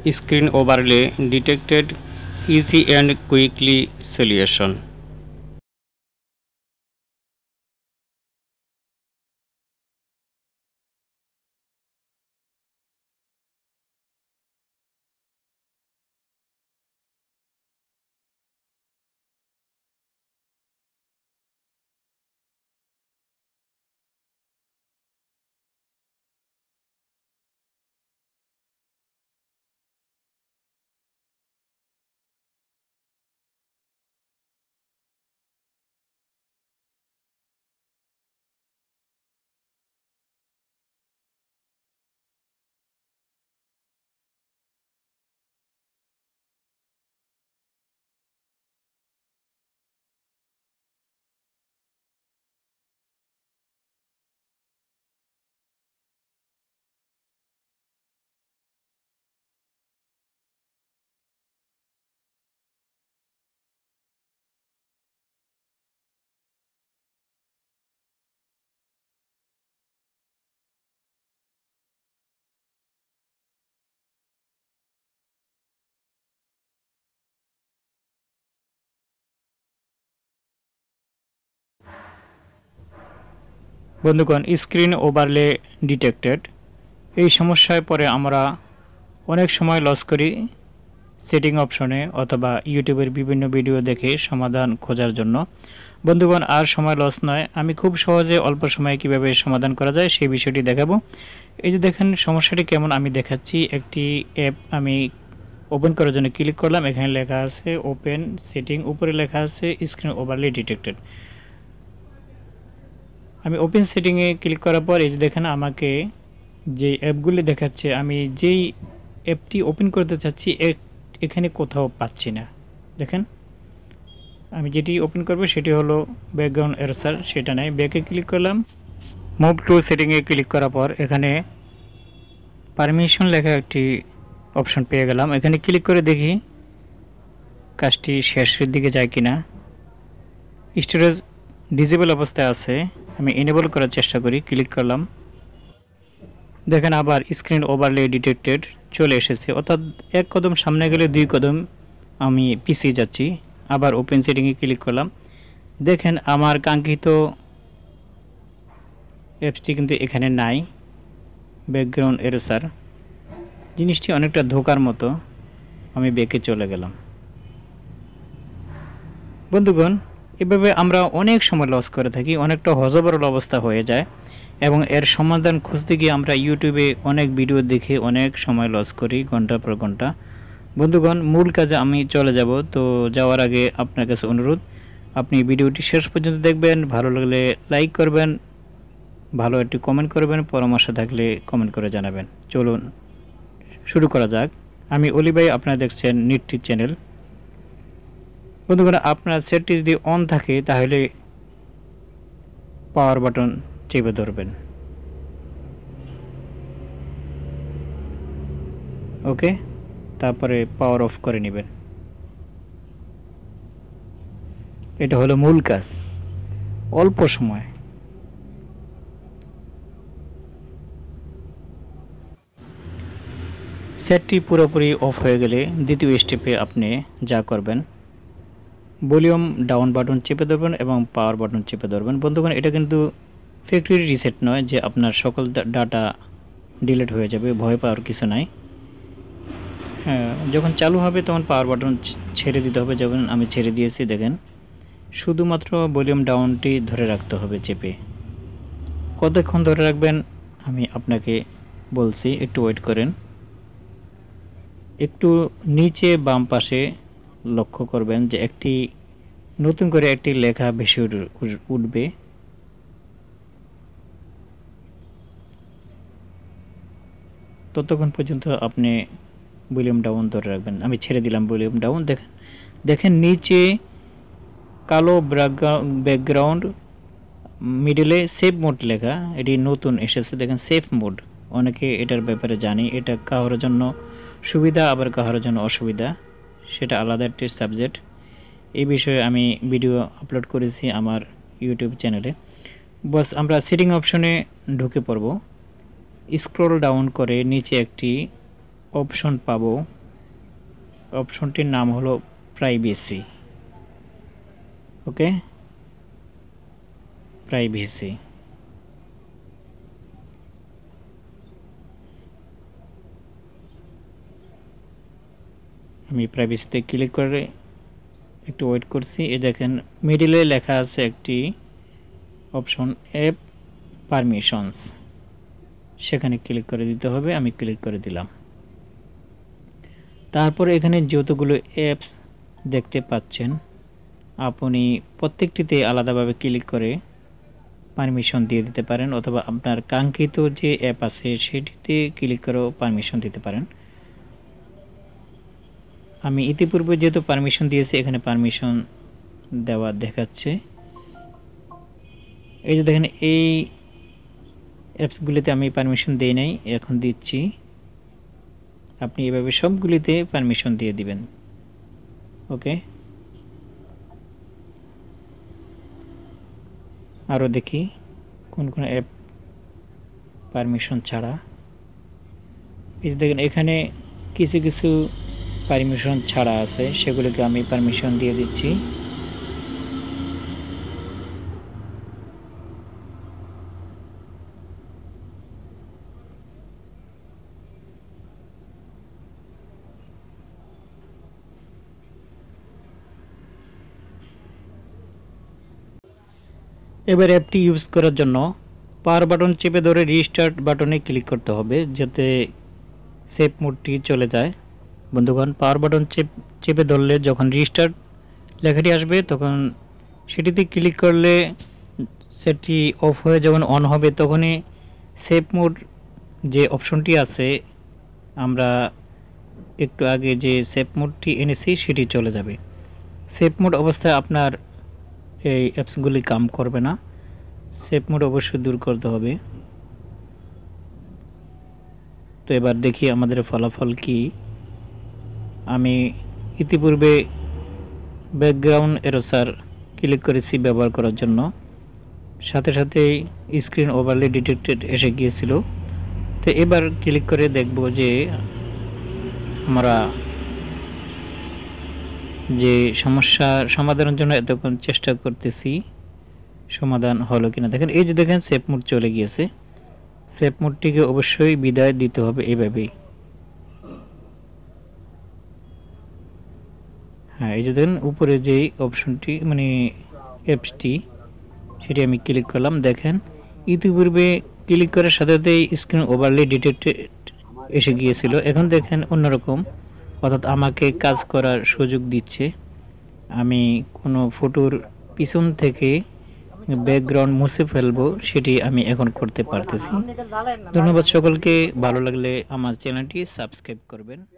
screen overlay detected, easy and quickly solution. বন্ধুগণ, screen overlay detected এই সমস্যায় পরে আমরা অনেক সময় লস করি সেটিং অপশনে অথবা ইউটিউবের বিভিন্ন ভিডিও দেখে সমাধান খোঁজার জন্য। বন্ধুগণ, আর সময় লস নয়, আমি খুব সহজে অল্প সময়ে কিভাবে সমাধান করা যায় সেই বিষয়টি দেখাবো। এই যে দেখেন সমস্যাটি কেমন আমি দেখাচ্ছি। একটি অ্যাপ আমি ওপেন করার জন্য ক্লিক করলাম, এখানে লেখা আছে ওপেন সেটিং, উপরে লেখা আছে স্ক্রিন ওভারলে ডিটেক্টেড। আমি ওপেন সেটিংয়ে ক্লিক করার পর এই যে দেখেন আমাকে যে অ্যাপগুলি দেখাচ্ছে, আমি যেই অ্যাপটি ওপেন করতে চাচ্ছি এখানে কোথাও পাচ্ছি না। দেখেন আমি যেটি ওপেন করব সেটি হলো ব্যাকগ্রাউন্ড এরেসার, সেটা নাই। ব্যাকে ক্লিক করলাম, মুভ টু সেটিংয়ে ক্লিক করার পর এখানে পারমিশন লেখা একটি অপশন পেয়ে গেলাম। এখানে ক্লিক করে দেখি কাজটি শেষের দিকে যায় কিনা। স্টোরেজ ডিসেবল অবস্থায় আছে, আমি এনেবল করার চেষ্টা করি, ক্লিক করলাম। দেখেন আবার স্ক্রিন ওভারলে ডিটেক্টেড চলে এসেছে, অর্থাৎ এক কদম সামনে গেলে দুই কদম আমি পিছিয়ে যাচ্ছি। আবার ওপেন সেটিংয়ে ক্লিক করলাম, দেখেন আমার কাঙ্ক্ষিত অ্যাপসটি কিন্তু এখানে নাই, ব্যাকগ্রাউন্ড এরেসার। জিনিসটি অনেকটা ধোকার মতো। আমি ব্যাকে চলে গেলাম। বন্ধুগণ, এভাবে আমরা অনেক সময় লস করে থাকি, অনেকটা হযবরল অবস্থা হয়ে যায় এবং এর সমাধান খুঁজতে গিয়ে আমরা ইউটিউবে অনেক ভিডিও দেখে অনেক সময় লস করি, ঘন্টা পর ঘন্টা। বন্ধুগণ, মূল কাজে আমি চলে যাব, তো যাওয়ার আগে আপনার কাছে অনুরোধ, আপনি ভিডিওটি শেষ পর্যন্ত দেখবেন, ভালো লাগলে লাইক করবেন, ভালো একটি কমেন্ট করবেন, পরামর্শ থাকলে কমেন্ট করে জানাবেন। চলুন শুরু করা যাক। আমি অলি ভাই, আপনারা দেখছেন নিটটি চ্যানেল। বন্ধুগণ, আপনার সেটটি যদি অন থাকে তাহলে পাওয়ার বাটন চেপে ধরবেন। ওকে, তারপরে পাওয়ার অফ করে নেবেন। এটা হলো মূল কাজ, অল্প সময়। সেটটি পুরোপুরি অফ হয়ে গেলে দ্বিতীয় স্টেপে আপনি যা করবেন, ভলিউম ডাউন বাটন চেপে ধরবেন এবং পাওয়ার বাটন চেপে ধরবেন। বন্ধুগণ, এটা কিন্তু ফ্যাক্টরি রিসেট নয় যে আপনার সকল ডাটা ডিলিট হয়ে যাবে, ভয় পাওয়ার কিছু নাই। হ্যাঁ, যখন চালু হবে তখন পাওয়ার বাটন ছেড়ে দিতে হবে, যখন আমি ছেড়ে দিয়েছি দেখেন। শুধুমাত্র ভলিউম ডাউনটি ধরে রাখতে হবে চেপে। কতক্ষণ ধরে রাখবেন আমি আপনাকে বলছি, একটু ওয়েট করেন। একটু নিচে বাম পাশে লক্ষ্য করবেন যে একটি নতুন করে একটি লেখা ভেসে উঠবে। ততক্ষণ পর্যন্ত আপনি ভলিউম ডাউন ধরে রাখবেন। আমি ছেড়ে দিলাম ভলিউম ডাউন। দেখেন নিচে কালো ব্যাকগ্রাউন্ড, মিডলে সেভ মোড লেখা, এটি নতুন এসেছে। দেখেন সেভ মোড, অনেকে এটার ব্যাপারে জানি, এটা কারোর জন্য সুবিধা আবার কারোর জন্য অসুবিধা, সেটা আলাদা একটি সাবজেক্ট। এই বিষয়ে আমি ভিডিও আপলোড করেছি আমার ইউটিউব চ্যানেলে। বস আমরা সেটিং অপশনে ঢুকে পড়ব। স্ক্রল ডাউন করে নিচে একটি অপশন পাবো অপশনটির নাম হলো প্রাইভেসি। ওকে, প্রাইভেসি। আমি প্রাইভেসিতে ক্লিক করে একটু ওয়েট করছি। এই দেখেন মিডিলে লেখা আছে একটি অপশন অ্যাপ পারমিশনস, সেখানে ক্লিক করে দিতে হবে। আমি ক্লিক করে দিলাম। তারপরে এখানে যতগুলো অ্যাপস দেখতে পাচ্ছেন আপনি প্রত্যেকটিতে আলাদাভাবে ক্লিক করে পারমিশন দিয়ে দিতে পারেন, অথবা আপনার কাঙ্ক্ষিত যে অ্যাপ আছে সেটিতে ক্লিক করেও পারমিশন দিতে পারেন। আমি ইতিপূর্বে যেহেতু পারমিশন দিয়েছি এখানে পারমিশন দেওয়া দেখাচ্ছে। এই যে দেখেন এই অ্যাপসগুলিতে আমি পারমিশন দেই নাই, এখন দিচ্ছি। আপনি এভাবে সবগুলিতে পারমিশন দিয়ে দিবেন। ওকে, আরও দেখি কোন কোন অ্যাপ পারমিশন ছাড়া। এই যে দেখেন এখানে কিছু কিছু পারমিশন ছাড়া আছে, সেগুলিকে আমি পারমিশন দিয়ে দিচ্ছি। এবার অ্যাপটি ইউজ করার জন্য পাওয়ার বাটন চেপে ধরে রিস্টার্ট বাটনে ক্লিক করতে হবে, যাতে সেভ মোডটি চলে যায়। বন্ধুগণ, পাওয়ার বাটন চেপে ধরলে যখন রিস্টার্ট লেখাটি আসবে তখন সেটিতে ক্লিক করলে সেটি অফ হয়ে যখন অন হবে তখনই সেভ মোড যে অপশনটি আছে, আমরা একটু আগে যে সেভ মোডটি এনেছি সেটি চলে যাবে। সেভ মোড অবস্থায় আপনার এই অ্যাপসগুলি কাম করবে না, সেভ মোড অবশ্যই দূর করতে হবে। তো এবার দেখি আমাদের ফলাফল কি। আমি ইতিপূর্বে ব্যাকগ্রাউন্ড এরোসার ক্লিক করেছি ব্যবহার করার জন্য, সাথে সাথেই স্ক্রিন ওভারলে ডিটেক্টেড এসে গিয়েছিল। তো এবার ক্লিক করে দেখব যে আমরা যে সমস্যার সমাধানের জন্য এতক্ষণ চেষ্টা করতেছি সমাধান হলো কিনা। দেখেন এই যে দেখেন সেভ মোড চলে গিয়েছে। সেভ মোডটিকে অবশ্যই বিদায় দিতে হবে এভাবেই। হ্যাঁ, এই যে দেখেন উপরে যে অপশনটি মানে অ্যাপসটি সেটি আমি ক্লিক করলাম। দেখেন ইতিপূর্বে ক্লিক করার সাথে সাথেই স্ক্রিন ওভারলে ডিটেক্টেড এসে গিয়েছিল, এখন দেখেন অন্যরকম, অর্থাৎ আমাকে কাজ করার সুযোগ দিচ্ছে। আমি কোনো ফটোর পিছন থেকে ব্যাকগ্রাউন্ড মুছে ফেলবো সেটি আমি এখন করতে পারতেছি। ধন্যবাদ সকলকে। ভালো লাগলে আমার চ্যানেলটি সাবস্ক্রাইব করবেন।